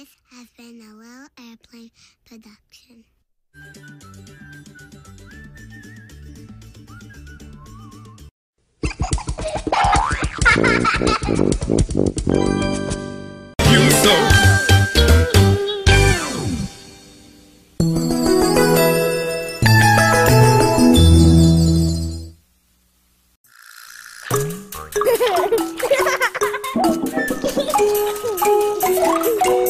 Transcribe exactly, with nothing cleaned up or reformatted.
This has been a Little Airplane production. You so Ha ha ha!